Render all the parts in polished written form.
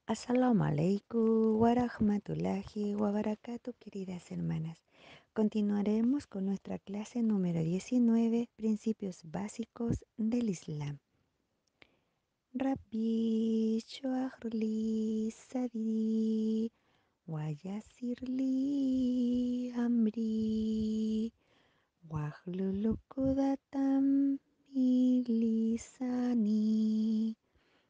Assalamu alaikum wa rahmatullahi wa barakatuh, queridas hermanas. Continuaremos con nuestra clase número 19, Principios Básicos del Islam. Rabbi shrah li sadri wa yassir li amri wahlul 'uqdatam min lisani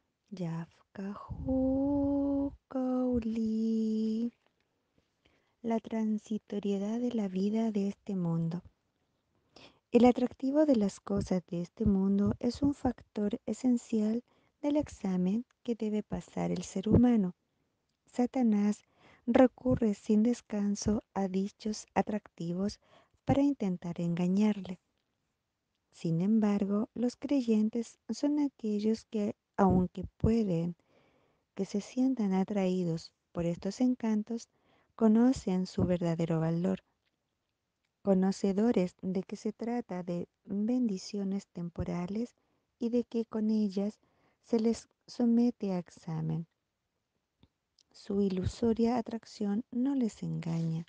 yafqahu qawli. La transitoriedad de la vida de este mundo. El atractivo de las cosas de este mundo es un factor esencial del examen que debe pasar el ser humano. Satanás recurre sin descanso a dichos atractivos para intentar engañarle. Sin embargo, los creyentes son aquellos que, aunque pueden que se sientan atraídos por estos encantos, conocen su verdadero valor, conocedores de que se trata de bendiciones temporales y de que con ellas se les somete a examen. Su ilusoria atracción no les engaña.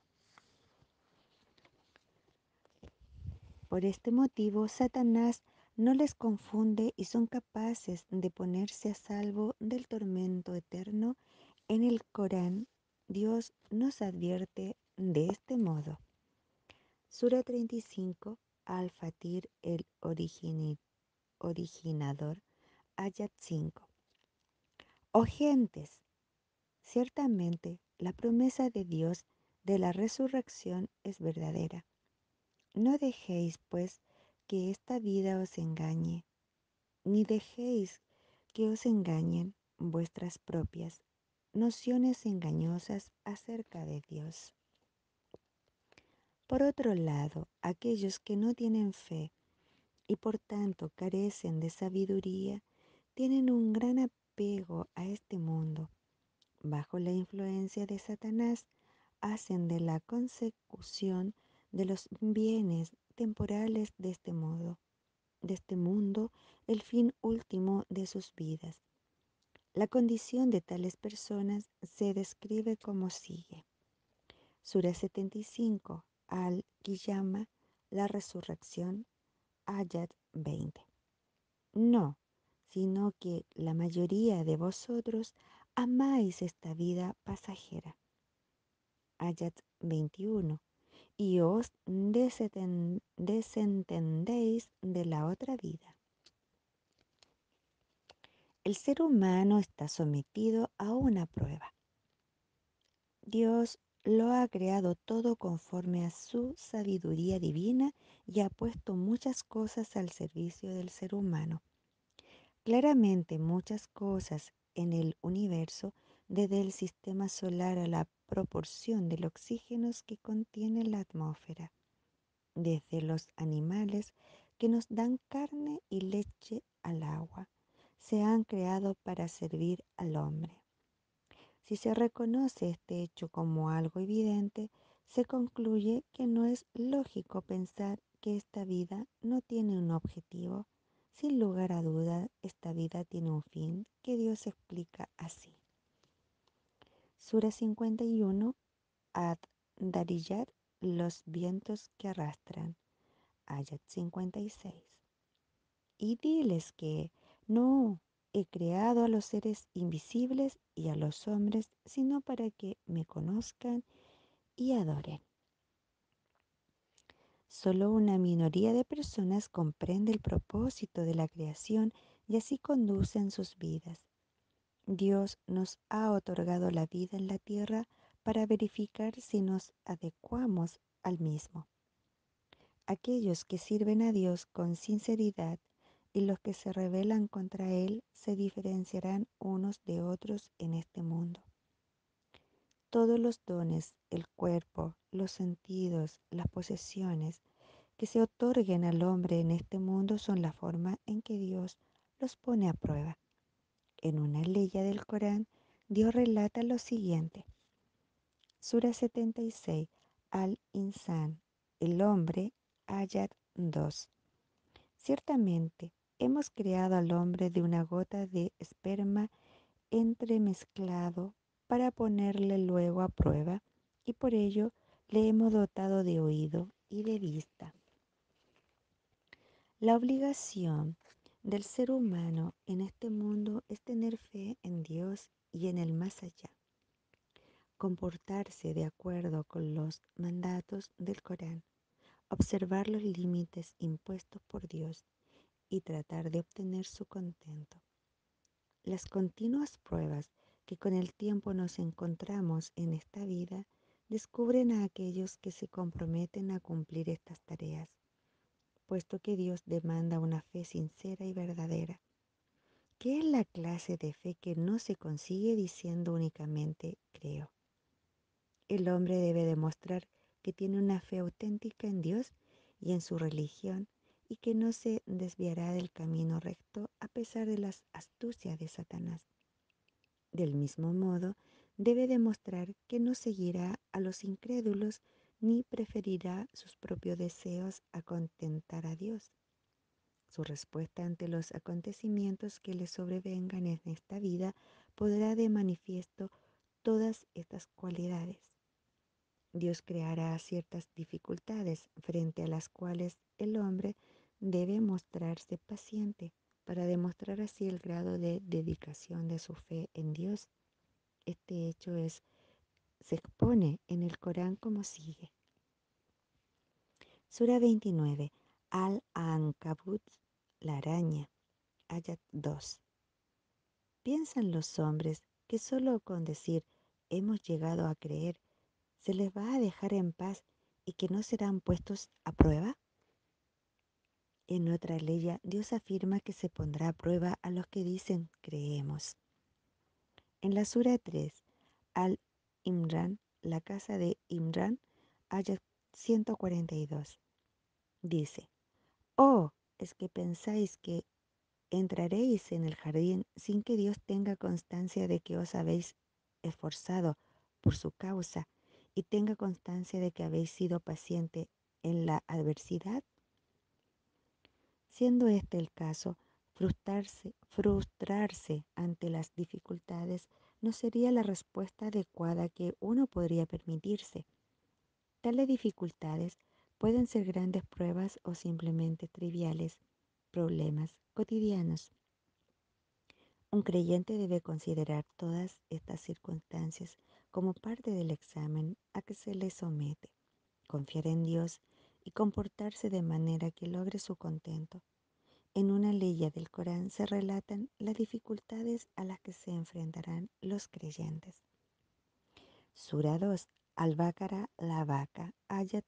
Por este motivo, Satanás no les confunde y son capaces de ponerse a salvo del tormento eterno. En el Corán, Dios nos advierte de este modo. Sura 35, Al-Fatir, el originador, Ayat 5. Oh gentes, ciertamente la promesa de Dios de la resurrección es verdadera. No dejéis, pues, que esta vida os engañe, ni dejéis que os engañen vuestras propias nociones engañosas acerca de Dios. Por otro lado, aquellos que no tienen fe y por tanto carecen de sabiduría, tienen un gran apego a este mundo. Bajo la influencia de Satanás, hacen de la consecución de los bienes temporales de este mundo, el fin último de sus vidas. La condición de tales personas se describe como sigue. Sura 75, Al-Qiyama, la resurrección, Ayat 20. No, sino que la mayoría de vosotros amáis esta vida pasajera. Ayat 21. Y os desentendéis de la otra vida. El ser humano está sometido a una prueba. Dios lo ha creado todo conforme a su sabiduría divina y ha puesto muchas cosas al servicio del ser humano. Claramente muchas cosas en el universo, desde el sistema solar a la proporción del oxígeno que contiene la atmósfera, desde los animales que nos dan carne y leche al agua, se han creado para servir al hombre. Si se reconoce este hecho como algo evidente, se concluye que no es lógico pensar que esta vida no tiene un objetivo. Sin lugar a duda, esta vida tiene un fin que Dios explica así. Sura 51, Ad-Dariyat, los vientos que arrastran. Ayat 56. Y diles que no he creado a los seres invisibles y a los hombres, sino para que me conozcan y adoren. Solo una minoría de personas comprende el propósito de la creación y así conducen sus vidas. Dios nos ha otorgado la vida en la tierra para verificar si nos adecuamos al mismo. Aquellos que sirven a Dios con sinceridad y los que se rebelan contra Él se diferenciarán unos de otros en este mundo. Todos los dones, el cuerpo, los sentidos, las posesiones que se otorguen al hombre en este mundo son la forma en que Dios los pone a prueba. En una ley del Corán, Dios relata lo siguiente. Sura 76, Al-Insan, el hombre, Ayat 2. Ciertamente, hemos creado al hombre de una gota de esperma entremezclado para ponerle luego a prueba, y por ello le hemos dotado de oído y de vista. La obligación del ser humano en este mundo es tener fe en Dios y en el más allá, comportarse de acuerdo con los mandatos del Corán, observar los límites impuestos por Dios y tratar de obtener su contento. Las continuas pruebas que con el tiempo nos encontramos en esta vida descubren a aquellos que se comprometen a cumplir estas tareas, puesto que Dios demanda una fe sincera y verdadera. ¿Qué es la clase de fe que no se consigue diciendo únicamente creo? El hombre debe demostrar que tiene una fe auténtica en Dios y en su religión y que no se desviará del camino recto a pesar de las astucias de Satanás. Del mismo modo, debe demostrar que no seguirá a los incrédulos ni preferirá sus propios deseos a contentar a Dios. Su respuesta ante los acontecimientos que le sobrevengan en esta vida pondrá de manifiesto todas estas cualidades. Dios creará ciertas dificultades frente a las cuales el hombre debe mostrarse paciente para demostrar así el grado de dedicación de su fe en Dios. Este hecho se expone en el Corán como sigue. Sura 29, Al-Ankabut, la araña, Ayat 2. ¿Piensan los hombres que solo con decir hemos llegado a creer se les va a dejar en paz y que no serán puestos a prueba? En otra ley, Dios afirma que se pondrá a prueba a los que dicen creemos. En la Sura 3, Al-Imran, la casa de Imran, ayat 142, dice: Oh, es que pensáis que entraréis en el jardín sin que Dios tenga constancia de que os habéis esforzado por su causa y tenga constancia de que habéis sido paciente en la adversidad. Siendo este el caso, frustrarse ante las dificultades no sería la respuesta adecuada que uno podría permitirse. Tales dificultades pueden ser grandes pruebas o simplemente triviales problemas cotidianos. Un creyente debe considerar todas estas circunstancias como parte del examen a que se le somete, confiar en Dios y comportarse de manera que logre su contento. En una ley del Corán se relatan las dificultades a las que se enfrentarán los creyentes. Sura 2, Al-Baqara, la vaca, ayat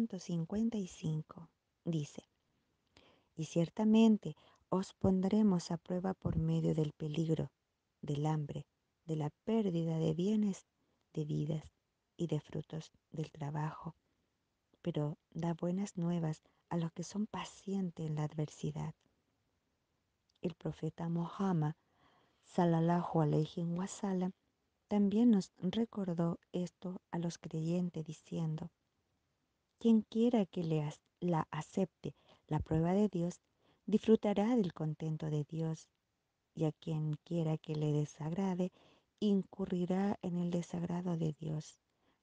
155, dice: Y ciertamente os pondremos a prueba por medio del peligro, del hambre, de la pérdida de bienes, de vidas y de frutos del trabajo. Pero da buenas nuevas a los que son pacientes en la adversidad. El profeta Muhammad, sallallahu alayhi wa sallam, también nos recordó esto a los creyentes diciendo: quien quiera que la acepte la prueba de Dios, disfrutará del contento de Dios, y a quien quiera que le desagrade, incurrirá en el desagrado de Dios.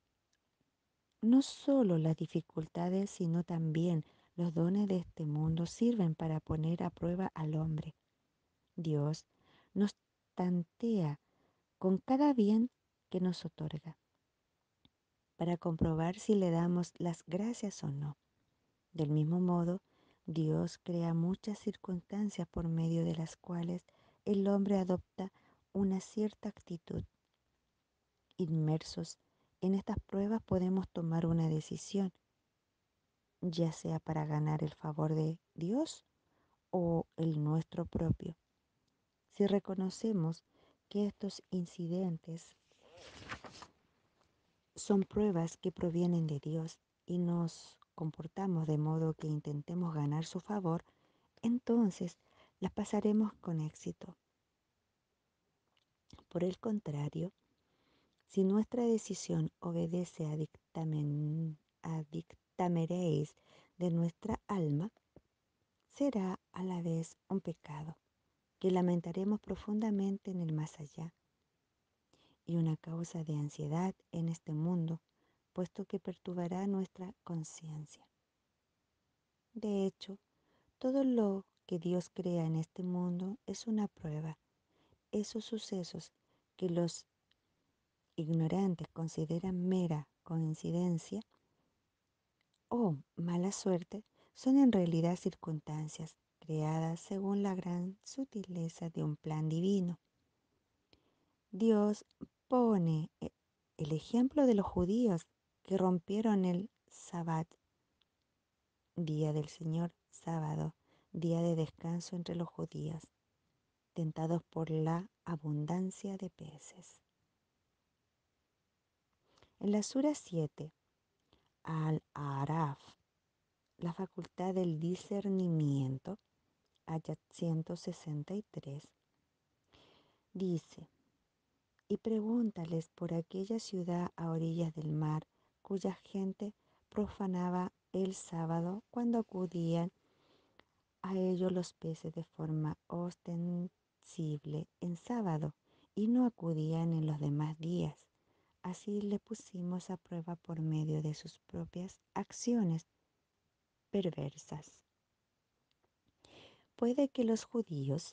No solo las dificultades, sino también los dones de este mundo sirven para poner a prueba al hombre. Dios nos tantea con cada bien que nos otorga, para comprobar si le damos las gracias o no. Del mismo modo, Dios crea muchas circunstancias por medio de las cuales el hombre adopta una cierta actitud. Inmersos en estas pruebas podemos tomar una decisión, ya sea para ganar el favor de Dios o el nuestro propio. Si reconocemos que estos incidentes son pruebas que provienen de Dios y nos comportamos de modo que intentemos ganar su favor, entonces las pasaremos con éxito. Por el contrario, si nuestra decisión obedece a dictámenes de nuestra alma, será a la vez un pecado que lamentaremos profundamente en el más allá. y una causa de ansiedad en este mundo, puesto que perturbará nuestra conciencia. De hecho, todo lo que Dios crea en este mundo es una prueba. Esos sucesos que los ignorantes consideran mera coincidencia o mala suerte son en realidad circunstancias creadas según la gran sutileza de un plan divino. Dios pone el ejemplo de los judíos que rompieron el Sabbat, día del Señor, sábado, día de descanso entre los judíos, tentados por la abundancia de peces. En la Sura 7, Al-Araf, la facultad del discernimiento, ayat 163, dice: y pregúntales por aquella ciudad a orillas del mar, cuya gente profanaba el sábado cuando acudían a ellos los peces de forma ostensible en sábado y no acudían en los demás días. Así le pusimos a prueba por medio de sus propias acciones perversas. Puede que los judíos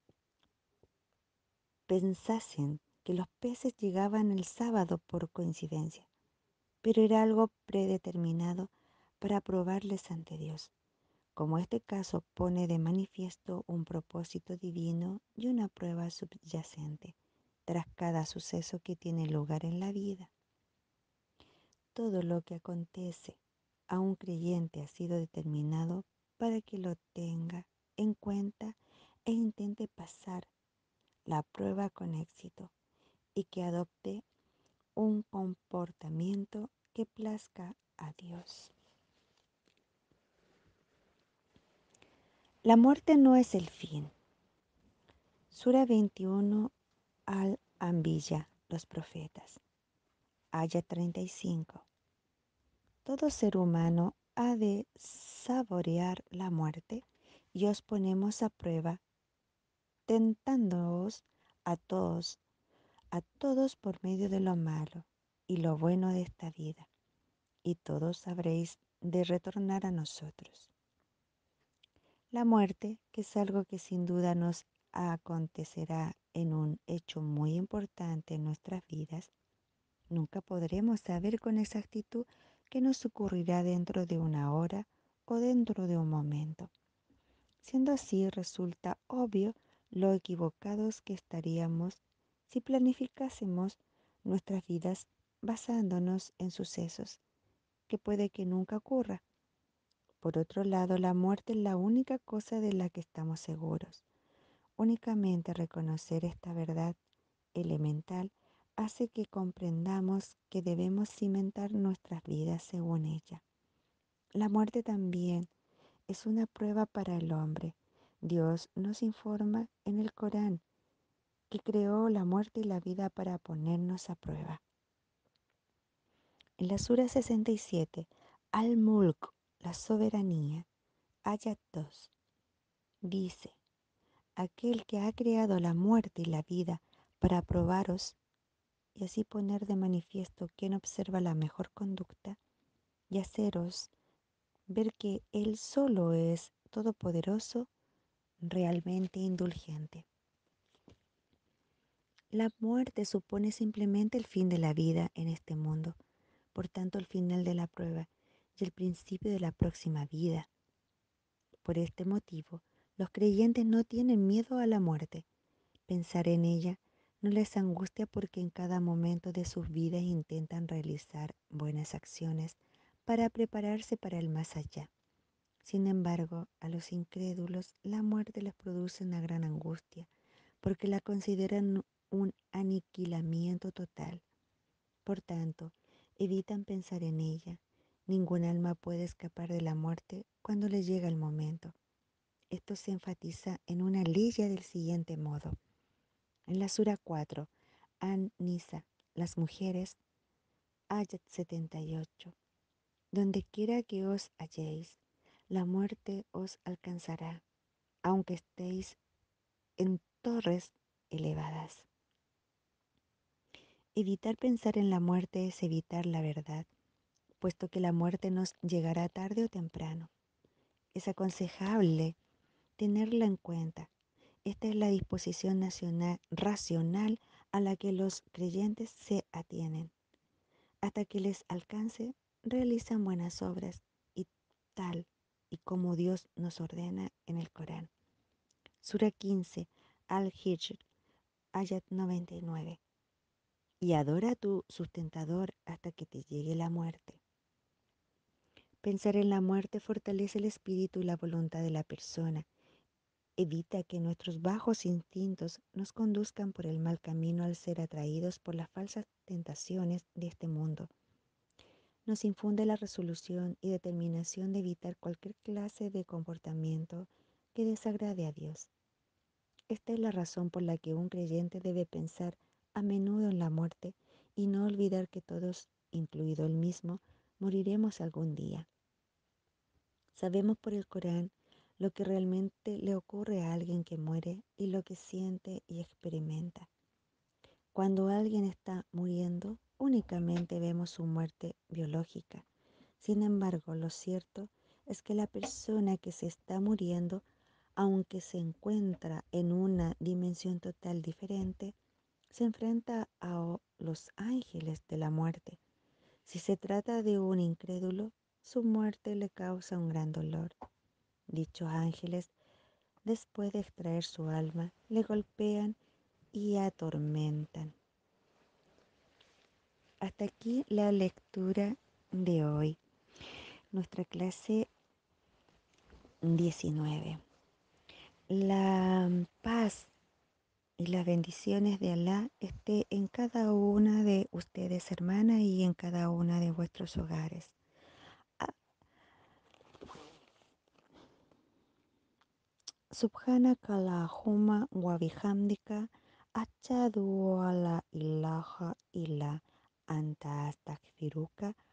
pensasen que los peces llegaban el sábado por coincidencia, pero era algo predeterminado para probarles ante Dios. Como este caso pone de manifiesto un propósito divino y una prueba subyacente tras cada suceso que tiene lugar en la vida. Todo lo que acontece a un creyente ha sido determinado para que lo tenga en cuenta e intente pasar la prueba con éxito y que adopte un comportamiento que plazca a Dios. La muerte no es el fin. Sura 21 Al-Anbiya, los profetas. Aya 35. Todo ser humano ha de saborear la muerte y os ponemos a prueba, tentándoos a todos por medio de lo malo y lo bueno de esta vida, y todos habréis de retornar a nosotros. La muerte, que es algo que sin duda nos acontecerá en un hecho muy importante en nuestras vidas, nunca podremos saber con exactitud qué nos ocurrirá dentro de una hora o dentro de un momento. Siendo así, resulta obvio lo equivocados que estaríamos si planificásemos nuestras vidas basándonos en sucesos que puede que nunca ocurra. Por otro lado, la muerte es la única cosa de la que estamos seguros. Únicamente reconocer esta verdad elemental hace que comprendamos que debemos cimentar nuestras vidas según ella. La muerte también es una prueba para el hombre. Dios nos informa en el Corán que creó la muerte y la vida para ponernos a prueba. En la Sura 67, Al-Mulk, la soberanía, ayat 2, dice: aquel que ha creado la muerte y la vida para probaros y así poner de manifiesto quién observa la mejor conducta y haceros ver que Él solo es todopoderoso, realmente indulgente. La muerte supone simplemente el fin de la vida en este mundo, por tanto el final de la prueba y el principio de la próxima vida. Por este motivo, los creyentes no tienen miedo a la muerte. Pensar en ella no les angustia porque en cada momento de sus vidas intentan realizar buenas acciones para prepararse para el más allá. Sin embargo, a los incrédulos la muerte les produce una gran angustia porque la consideran un aniquilamiento total. Por tanto, evitan pensar en ella. Ningún alma puede escapar de la muerte cuando le llega el momento. Esto se enfatiza en una lilla del siguiente modo. En la Sura 4, An-Nisa, las mujeres, ayat 78. Donde quiera que os halléis, la muerte os alcanzará, aunque estéis en torres elevadas. Evitar pensar en la muerte es evitar la verdad, puesto que la muerte nos llegará tarde o temprano. Es aconsejable tenerla en cuenta. Esta es la disposición racional a la que los creyentes se atienen. Hasta que les alcance, realizan buenas obras y tal y como Dios nos ordena en el Corán. Sura 15, Al-Hijr, ayat 99. Y adora a tu sustentador hasta que te llegue la muerte. Pensar en la muerte fortalece el espíritu y la voluntad de la persona. Evita que nuestros bajos instintos nos conduzcan por el mal camino al ser atraídos por las falsas tentaciones de este mundo. Nos infunde la resolución y determinación de evitar cualquier clase de comportamiento que desagrade a Dios. Esta es la razón por la que un creyente debe pensar a menudo en la muerte y no olvidar que todos, incluido él mismo, moriremos algún día. Sabemos por el Corán lo que realmente le ocurre a alguien que muere y lo que siente y experimenta. Cuando alguien está muriendo, únicamente vemos su muerte biológica. Sin embargo, lo cierto es que la persona que se está muriendo, aunque se encuentra en una dimensión total diferente, se enfrenta a los ángeles de la muerte. Si se trata de un incrédulo, su muerte le causa un gran dolor. Dichos ángeles, después de extraer su alma, le golpean y atormentan. Hasta aquí la lectura de hoy, nuestra clase 19. La paz y las bendiciones de Alá esté en cada una de ustedes, hermanas, y en cada una de vuestros hogares. Ah, Subhanakallahumma wa bihamdika asyhadu alla ilaha illa anta astaghfiruka